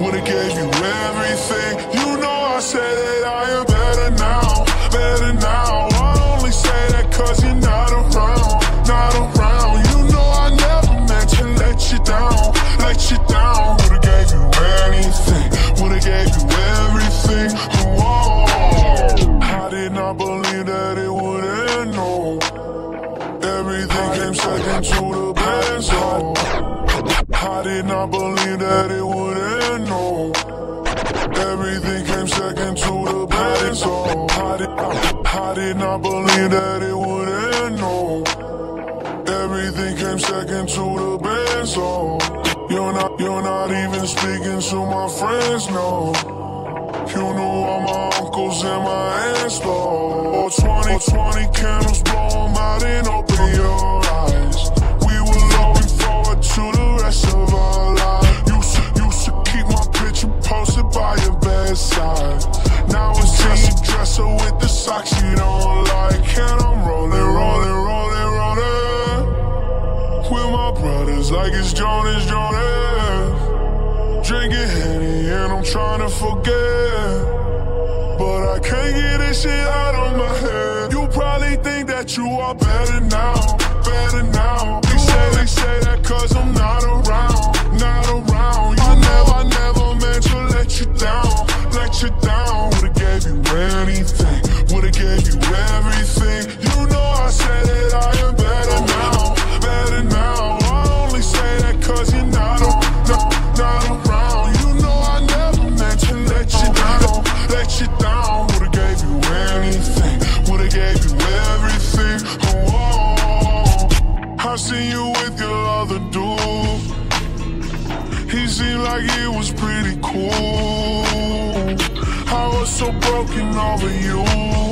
would've gave you everything. You know I said that I am better now, better now. I only say that cause you're not around, not around. You know I never meant to let you down, let you down. Would've gave you anything, would've gave you everything. Whoa. I did not believe that it would end, no. Everything came second to the best, oh. I did not believe that it would end, no. Everything came second to the best, oh. I did not believe that it would end, no. Everything came second to the best, oh. You're not even speaking to my friends, no. You know all my uncles and my aunts, though. 20 candles, blow them out and open your eyes. We were looking forward to the rest of our lives. Used to keep my picture posted by your bedside. Now it's just a dresser with the socks you don't like. And I'm rolling with my brothers like it's Jonas. Drinking Henny and I'm trying to forget, but I can't get this shit out of my head. You probably think that you are better now, better now. They say that cause I'm not around, not around. I never meant to let you down, let you down. Would've gave you anything, would've gave you everything. You know I said that I am better now, better now. I only say that cause you're not around. You know I never meant to let you down, let you down. Would've gave you anything, would've gave you everything. Oh, I seen you with your other dude. He seemed like he was pretty cool. I was so broken over you.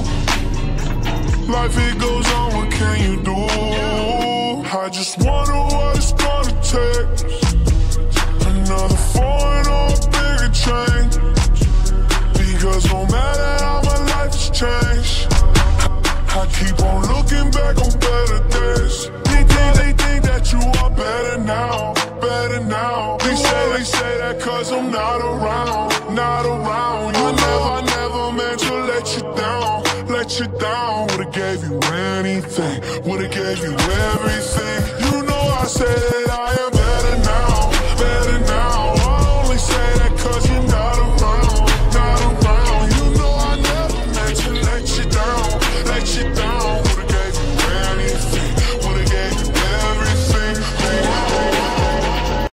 Life it goes on, what can you do? I just wonder what it's gonna take. Another foreign or a bigger change. Because no matter how my life has changed, I keep on looking back on better days. They think that you are better now, better now. They say that cause I'm not around, not around. I never meant to let you down, let you down. Would've gave you anything, would've gave you everything. You know I said